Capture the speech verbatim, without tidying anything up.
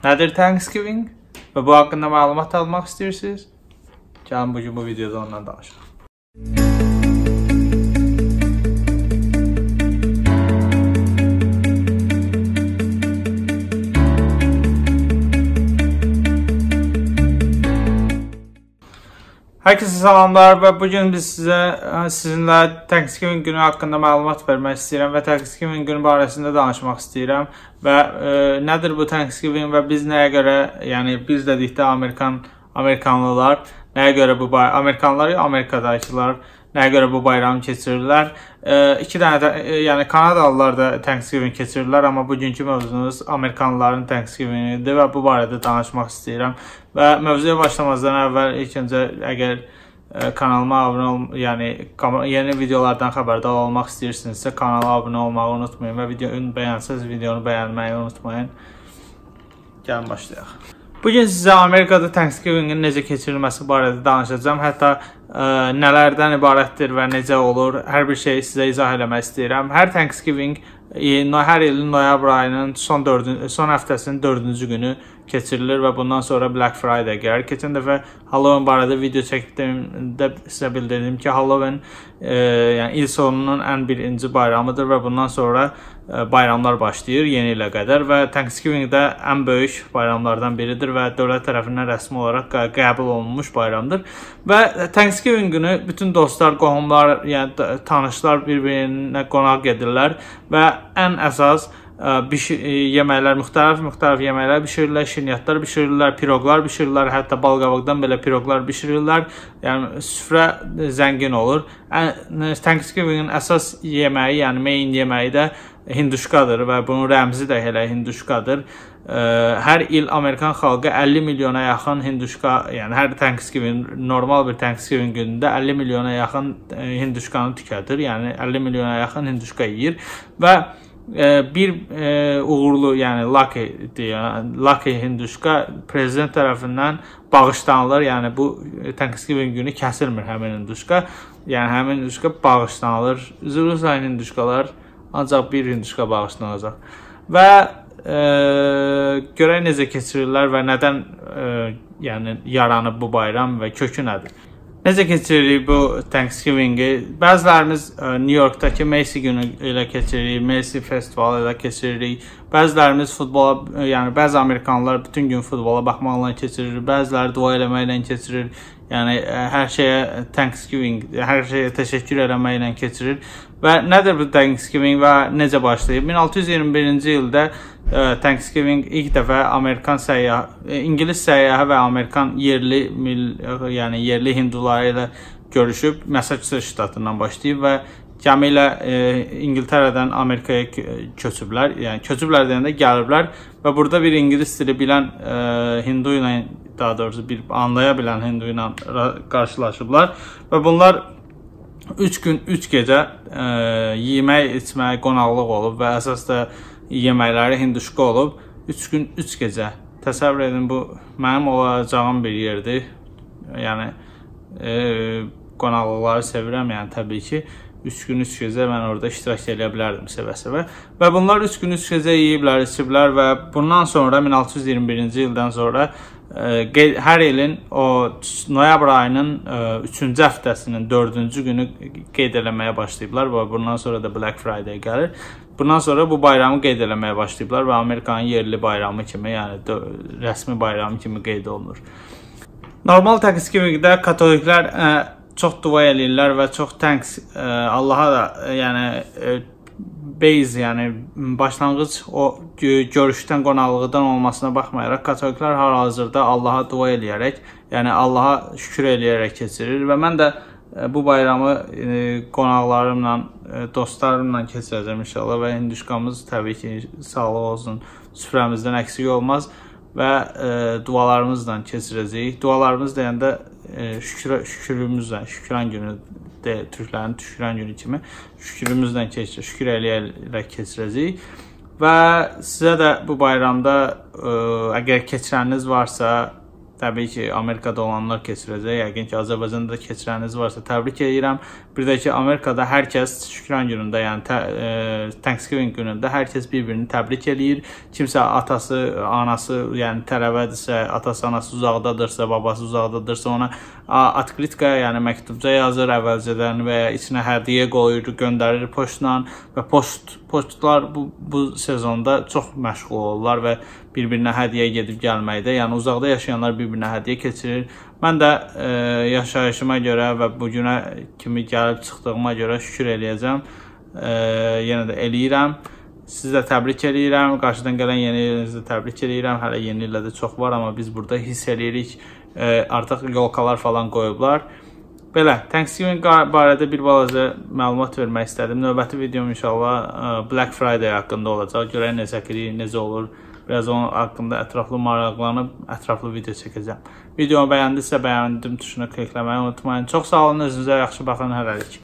Nədir Thanksgiving? Və bu haqqında məlumat almaq istəyirsiniz? Gəlin bugün bu videoda ondan danışaq. Herkese salamlar və bugün biz sizə sizinlə Thanksgiving günü haqqında məlumat vermək istəyirəm və Thanksgiving günü barəsində danışmaq istəyirəm və e, nədir bu Thanksgiving və biz nəyə görə, yəni biz dedikdə Amerikan Amerikanlılar nəyə görə bu bayram, Amerikanlılar ya Amerikadakılar nəyə görə bu bayramı keçirirlər? E, iki dənə də, e, yəni Kanadalılar da Thanksgiving keçirirlər, amma bugünkü mövzumuz Amerikanlıların Thanksgivingidir və bu barədə danışmaq istəyirəm. Və mövzuya başlamazdan əvvəl ilk öncə əgər e, kanalıma abunə ol, yəni yeni videolardan xəbərdar olmaq istəyirsinizsə kanala abunə olmağı unutmayın və videonu bəyənsəz videonu bəyənməyi unutmayın. Gəlin başlayaq. Bugün sizə Amerikada Thanksgivingin necə keçirilməsi barədə danışacağım. Hətta ə, nələrdən ibarətdir və necə olur, hər bir şeyi sizə izah eləmək istəyirəm. Hər Thanksgiving hər ilin noyabr ayının son, dördüncü, son həftəsinin dördüncü günü keçirilir və bundan sonra Black Friday gəlir. Keçən dəfə Halloween barədə video çəkdiyimdə sizə bildirdim ki, Halloween e, yəni il sonunun ən birinci bayramıdır və bundan sonra e, bayramlar başlayır yeni ilə qədər və Thanksgiving də ən böyük bayramlardan biridir və dövlət tərəfindən rəsmi olaraq qəbul olunmuş bayramdır. Və Thanksgiving günü bütün dostlar, qohumlar, yəni tanışlar bir-birinə qonaq gedirlər və ən əsas Bişir, yeməklər, müxtəlif-müxtəlif yeməklər bişirirlər, şirniyyatlar bişirirlər, piroqlar bişirirlər, hətta balqabaqdan belə piroqlar bişirirlər. Yəni süfrə zəngin olur. Thanksgivingin əsas yeməyi, yəni main yeməyi də hinduşkadır və bunun rəmzi də elə hinduşkadır. Hər il Amerikan xalqı əlli milyona yaxın hinduşka, yəni hər Thanksgiving, normal bir Thanksgiving günündə əlli milyona yaxın hinduşkanı tükətir. Yəni əlli milyona yaxın hinduşka yeyir və bir e, uğurlu, yəni lucky deyən, lucky hinduşka prezident tərəfindən bağışlanılır. Yəni bu Thanksgiving günü kəsilmir həmin hinduşka. Yəni həmin hinduşka bağışlanılır. Üzrlü sayın hinduşkalar ancaq bir hinduşka bağışlanacaq. Və e, görək necə keçirirlər və nədən e, yəni yaranıb bu bayram və kökü nədir? Necə keçiririk bu Thanksgiving'i? Bəzilərimiz New York'dakı Macy günü ilə keçiririk, Macy festivalı ilə keçiririk. Bəzilərimiz futbola, yəni bəzi Amerikanlılar bütün gün futbola baxmaqla keçirir, bəziləri dua eləməklə keçirir. Yəni hər şeyə Thanksgiving, hər şeyə təşəkkür eləməklə keçirir. Və nədir bu Thanksgiving və necə başlayıb? min altı yüz iyirmi birinci ildə Thanksgiving ilk dəfə Amerikan səyyah, İngilis səyyahı və Amerikan yerli, yəni yerli hinduları ilə görüşüb Massachusetts ştatından başlayıb və gəmi ilə e, İngiltərədən Amerikaya köçüblər. Yəni köçüblər deyəndə gəliblər və burada bir ingilis dili bilən e, hindu ilə, daha doğrusu bir anlaya bilən hindu ilə qarşılaşıblar və bunlar üç gün, üç gecə e, yemək, içmək, qonaqlıq olub və əsas da yeməkləri hinduşka olub. üç gün, üç gecə. Təsəvvür edin, bu mənim olacağım bir yerdir. Yəni e, qonaqlıqları sevirəm, yəni təbii ki. üç gün, üç gecə mən orada iştirak edə bilərdim sevə-sevə. Və bunlar üç gün, üç gecə yeyiblər, içiblər və bundan sonra min altı yüz iyirmi birinci ildən sonra e, hər ilin o noyabr ayının e, üçüncü həftəsinin dördüncü günü qeyd eləməyə başlayıblar və bundan sonra da Black Friday gəlir. Bundan sonra bu bayramı qeyd eləməyə başlayıblar və Amerikanın yerli bayramı kimi, yəni rəsmi bayramı kimi qeyd olunur. Normal Thanksgivingdə katoliklər ə, çox dua eləyirlər və çox thanks ə, Allaha da, yəni ə, base, yəni başlanğıc o görüşdən, qonaqlıqdan olmasına baxmayaraq katoliklər hal-hazırda Allaha dua eləyərək, yəni Allaha şükür eləyərək keçirir və mən də bu bayramı e, qonaqlarımla, e, dostlarımla keçirəcəm inşallah və hinduşkamız təbii ki sağlıq olsun, süfrəmizdən əksik olmaz və e, dualarımızla keçirəcəyik. Dualarımız deyəndə e, şükür, şükürümüzlə, şükran günü de, türklərin şükran günü kimi şükürümüzlə keçir, şükür eləyərək keçirəcəyik və sizə də bu bayramda e, əgər keçirəniniz varsa təbii ki, Amerikada olanlar keçirəcək. Yəqin ki, Azərbaycanda keçirəniniz varsa təbrik edirəm. Bir də ki, Amerikada hər kəs Şükran günündə, yəni tə, e, Thanksgiving günündə hər kəs bir-birini təbrik eləyir. Kimsə atası, anası, yəni tələbədirsə, atası, anası uzaqdadırsa, babası uzaqdadırsa ona atkritka, yəni məktubca yazır əvvəlcədən və ya içinə hədiyyə qoyur, göndərir poçtla və poçt poçtlar bu, bu sezonda çox məşğul olurlar və bir-birinə hədiyyə gedib gəlməkdə. Yəni uzaqda yaşayanlar bir-birinə hədiyyə keçirir. Mən də e, yaşayışıma görə və bugünə kimi gəlib çıxdığıma görə şükür eləyəcəm. E, yenə də eləyirəm. Sizi də təbrik eləyirəm. Qarşıdan gələn yeni ilinizi təbrik eləyirəm. Hələ yeni ildə də çox var, amma biz burada hiss eləyirik. E, artıq yolkalar falan qoyublar. Belə, Thanksgiving barədə bir balaca məlumat vermək istədim. Növbəti videom inşallah Black Friday haqqında olacaq. Görək necə ki, necə olur. Biraz onun haqqında ətraflı maraqlanıb, ətraflı video çəkəcəm. Videomu bəyəndisə, bəyəndim tuşuna klikləməyi unutmayın. Çox sağ olun, özünüzə yaxşı baxın, hələlik.